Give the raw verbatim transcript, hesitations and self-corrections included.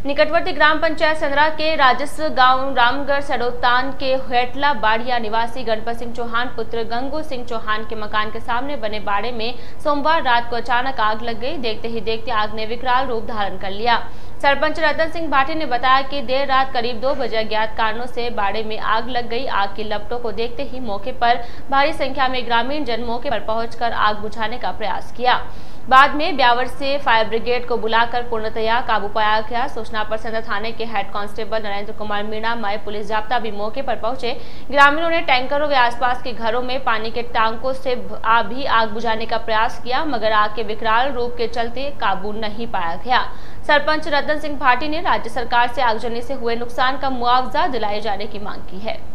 निकटवर्ती ग्राम पंचायत संदरा के राजस्व गांव रामगढ़ सड़ोतान के हेटला बाड़िया निवासी गणपत सिंह चौहान पुत्र गंगू सिंह चौहान के मकान के सामने बने बाड़े में सोमवार रात को अचानक आग लग गई। देखते ही देखते आग ने विकराल रूप धारण कर लिया। सरपंच रतन सिंह भाटी ने बताया कि देर रात करीब दो बजे अज्ञात कारणों से बाड़े में आग लग गई। आग की लपटों को देखते ही मौके पर भारी संख्या में ग्रामीण जन मौके पर पहुंचकर आग बुझाने का प्रयास किया। बाद में ब्यावर से फायर ब्रिगेड को बुलाकर पूर्णतया काबू पाया गया। सूचना पर सदर थाने के हेड कांस्टेबल नरेंद्र कुमार मीणा मय पुलिस जाब्ता भी मौके पर पहुंचे। ग्रामीणों ने टैंकरों व आसपास के घरों में पानी के टांकों से भी आग बुझाने का प्रयास किया, मगर आग के विकराल रूप के चलते काबू नहीं पाया गया। सरपंच रतन सिंह भाटी ने राज्य सरकार से आगजनी से हुए नुकसान का मुआवजा दिलाए जाने की मांग की है।